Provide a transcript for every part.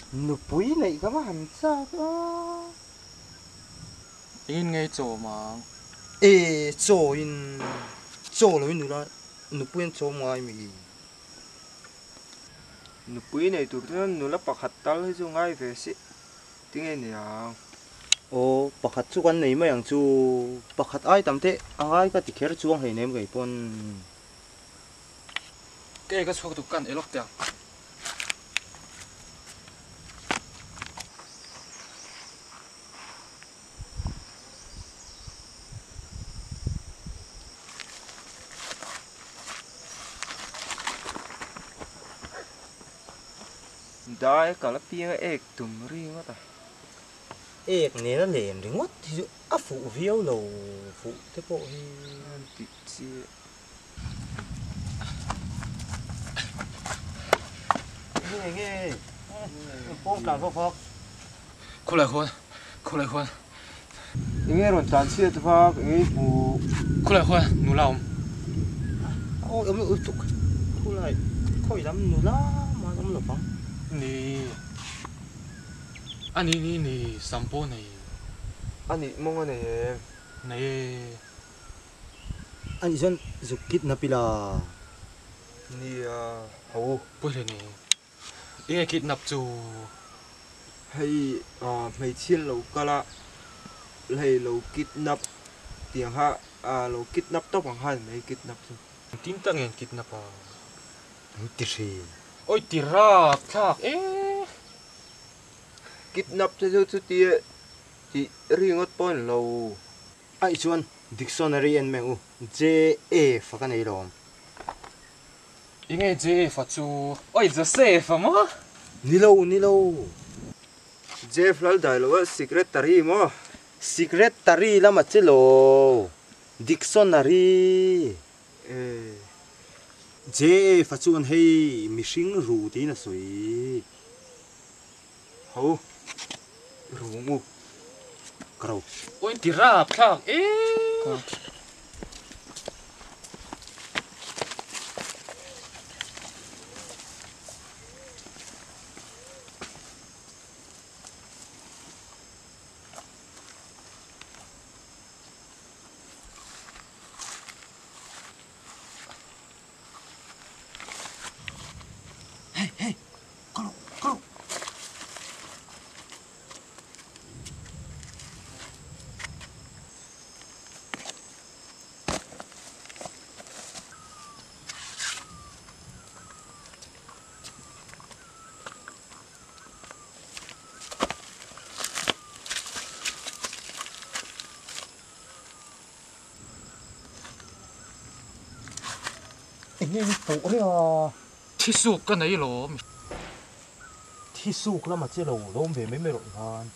nụ bụi này các bạn sao đó in ngay chỗ mà ê chỗ in chỗ là nụ là nụ bụi chỗ ngoài mi nụ bụi này tụi nó nụ là bạc hạt tao hay dùng ngay về xí tiếng nghe nè ô bạc hạt chú quan này mà yang chú bạc hạt ai tầm thế ang ai cái tiệt chú ang hay nem cái pon cái số tụ căn elok tiang đã cả là pia ếch tụm riêng quá ta ê cái này nó liền thì ngót thì áp phụ viêu lầu phụ thế bộ thì bị chi nghe nghe phong càng phok phok cô lại khuôn nghe rồi tàn chia tụi phá cái phụ cô lại khuôn nụ lòng ô em ơi tụi cô lại coi lắm nụ lá mà lắm là phăng nì anh nì sampo này anh đi mong anh này này anh dân dục kít na pila nì hậu bôi lên nè ý kidnap chú hay mày chiên lẩu cá la hay lẩu kidnap tiếng hạ lẩu kidnap tao bằng hai mấy kidnap thôi tin tăng en kidnap à tì rì ôi tì ra khác kidnap cho chú tia thì riêng ngót pon lẩu ai chuan dictionary en meng u j a fa ka nei lom ý nghe gì phát chú ôi giờ safe mà ni lo Jeff lal dai lo secretary mo secretary lama chelo dictionary j a fa chuan hei mihring ru ti na sui hậu rủ mu karo ôi tì ra khác karo anh nghe phụ đấy à thi số cái này lo thi su cái mà chelo lom về mấy mấy rồi han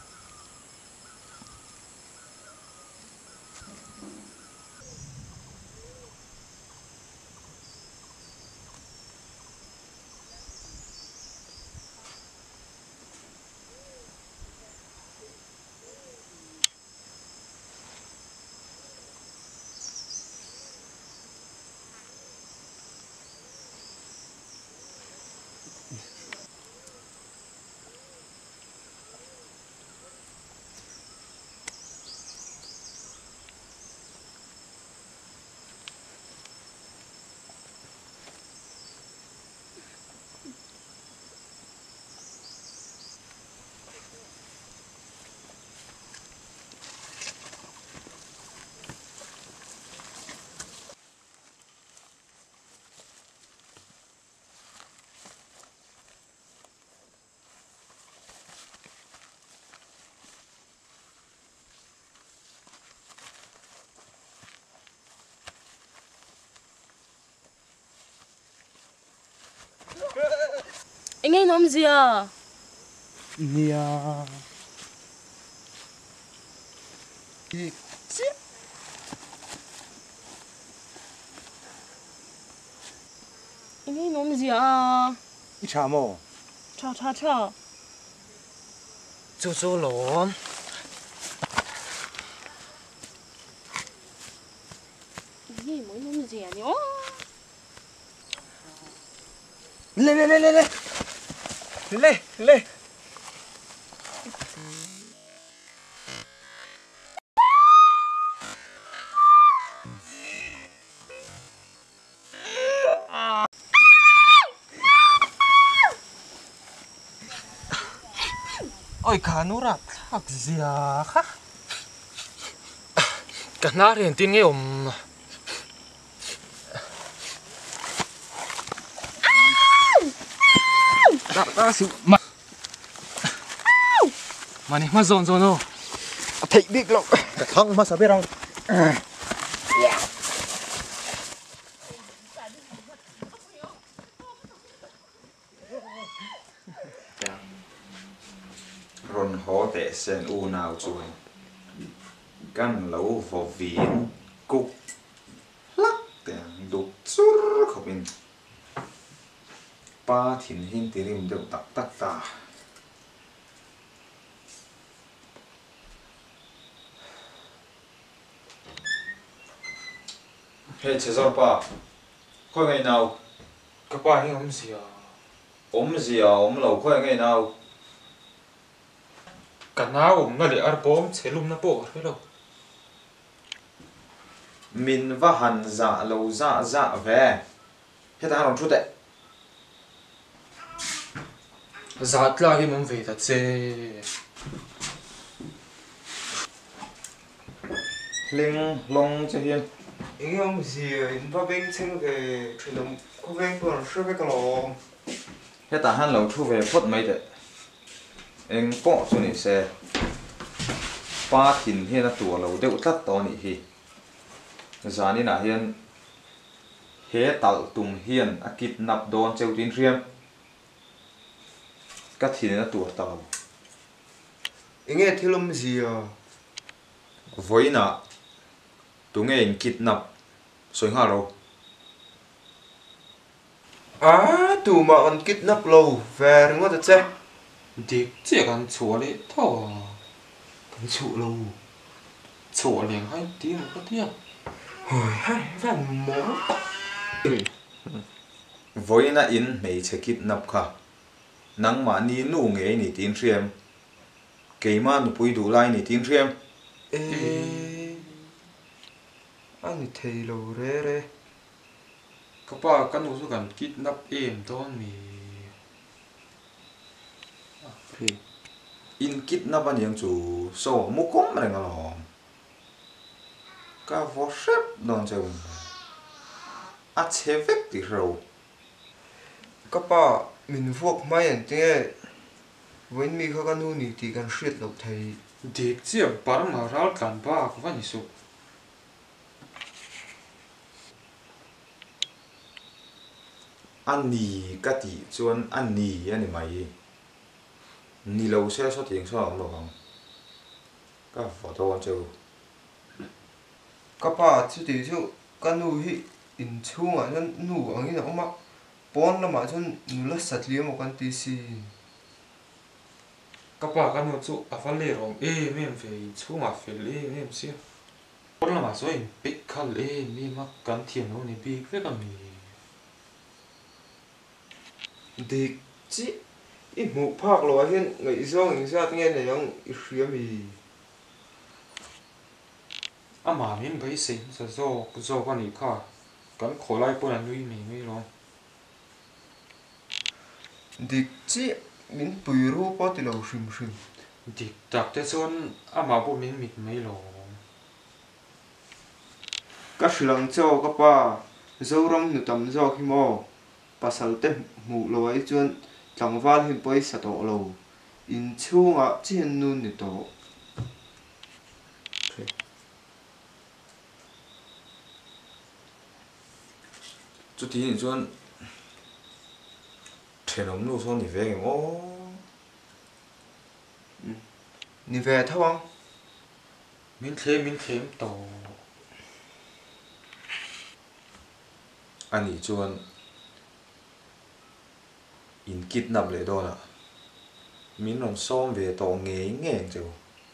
Anh ấy nói gì à? nia Anh ấy nói gì à? cha mo Cha cha cha. chú lom Anh ấy mới nói gì à nhỉ? lên ôi khá nó rạp thạc gì à khá Cả na riêng tin nghe ôm đã sự mà này mà dọn dọn đâu thấy biết lắm Cả thằng mà sao biết không? Ron ho te sen u nào chuối căn lâu vò viễn cục lắc tiền đục chur khóc in ba thìn hin tì rim đều tắc tắc ta hey chế giọt ba khôi ngày nào các bạn hiểu không gì à gì à lâu khôi ngày nào cả na ôm ngay để ăn bom sẽ lùm nó bộ phải đâu min và hàn dạ lâu dạ dạ về hết ta làm chút đấy giặt lại cái món về thật sẽ linh long cho hiền ý ông gì in vào bên trên cái truyền động có bên còn sơ cái cái lò hết ta hàn lâu thu về phốt mấy đấy anh bỏ cho này xe ba thìn hiền là tua lâu đều tắt to này hi giờ này là hiền hết tạo tung hiền à kịp nạp đòn treo tin riêng các thìn là tua tàu ý nghe thiếu lắm gì à với nè tụi nghe anh kịp nạp rồi hả rồi à tụ mà ăn kidnap lâu về đúng không chứ điệp chỉ cần chúa đấy thôi cái trụ lâu chúa liền hai tiếng có tiếng hồi hai vạn món với nè in mấy chế kịp nạp cả nắng mà ni nu nghe ni tin riêng cái mà nu bùi đủ lại ni tin riêng ê anh thấy lâu re re các bạn cần uống cần kidnap em đó nè in kidnap anh yang chủ số mua công mà ngờ lo cả vô xếp đòn chơi à chế vết thì rồi các bạn mình vuộc mai anh thế với mi khó khăn hơn thì cần siết lâu thầy điệp chỉ bảo mà ra cần ba có phải số anh nì cái tí chuan anh nì anh mày nì lâu xe số tiền số ông đâu các phổ đồ chơi các bạn chỉ để cho cái nuôi hi in chung à chân nuôi anh ấy mà bọn nó mà chân nuôi là sát liếm một con tí xì các bạn cần uống chút à phải lấy rồi em phải chú mà phải lấy em xíu bọn là mà số em biết khá lấy em mà cần tiền không này biết với cái gì để chỉ ít một phát rồi hiện ngày sau ngày sau nghe này ông xuyên gì à mà mình bây giờ do cái này cả cần khổ lại bọn anh nuôi mình rồi để chỉ mình bùi rô bao thì lâu xìm xìm điệp đặt tới son à mà bọn mình mít mấy rồi các sự lắng cho các bạn dâu rong nụ tầm do khi mò bà sao tên mù lâu ấy chuyên chẳng van hiện bơi sát tổ lâu in chung à chỉ hiện nun nụ tổ chút tí thì chuan thế nó nu số thì về cái ô nị về thao không mình thêm tổ anh ấy chuan in kidnap lấy đó nè mình làm xóm về tổ nghe nghe chứ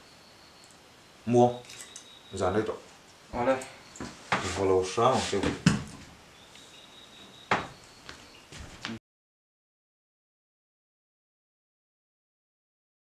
mua ra đây tổ ở đây follow sao chứ